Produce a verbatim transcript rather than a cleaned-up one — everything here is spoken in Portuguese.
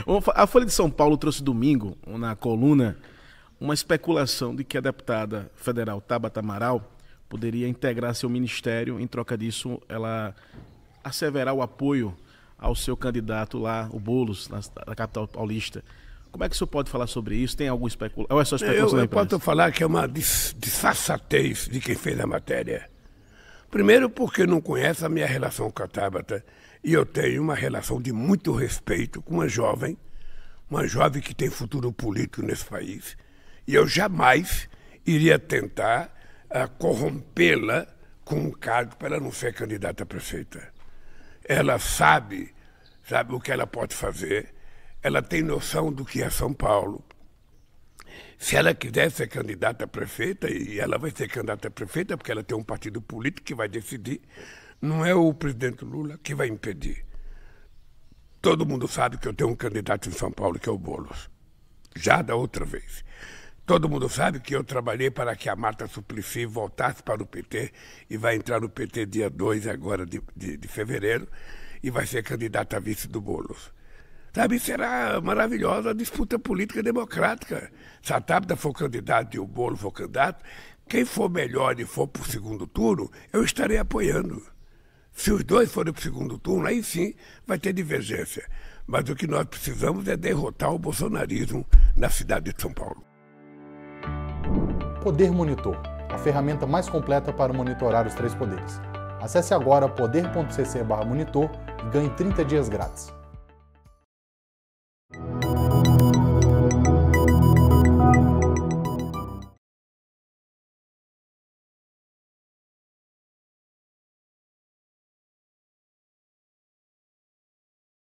A Folha de São Paulo trouxe domingo, na coluna, uma especulação de que a deputada federal Tabata Amaral poderia integrar seu ministério. Em troca disso, ela asseverar o apoio ao seu candidato lá, o Boulos, na, na capital paulista. Como é que o senhor pode falar sobre isso? Tem alguma especulação? Ou é só especulação? Eu, eu posso falar que é uma disfarçatez de quem fez a matéria. Primeiro porque não conhece a minha relação com a Tabata, e eu tenho uma relação de muito respeito com uma jovem, uma jovem que tem futuro político nesse país, e eu jamais iria tentar uh, corrompê-la com um cargo para ela não ser candidata a prefeita. Ela sabe, sabe o que ela pode fazer, ela tem noção do que é São Paulo. Se ela quiser ser candidata a prefeita, e ela vai ser candidata a prefeita porque ela tem um partido político que vai decidir, não é o presidente Lula que vai impedir. Todo mundo sabe que eu tenho um candidato em São Paulo, que é o Boulos, já da outra vez. Todo mundo sabe que eu trabalhei para que a Marta Suplicy voltasse para o P T e vai entrar no P T dia dois agora de, de, de fevereiro e vai ser candidata a vice do Boulos. Sabe, será maravilhosa a disputa política democrática. Se a Tabata for candidato e o Boulos for candidato, quem for melhor e for para o segundo turno, eu estarei apoiando. Se os dois forem para o segundo turno, aí sim vai ter divergência. Mas o que nós precisamos é derrotar o bolsonarismo na cidade de São Paulo. Poder Monitor, a ferramenta mais completa para monitorar os três poderes. Acesse agora poder ponto c c barra monitor e ganhe trinta dias grátis.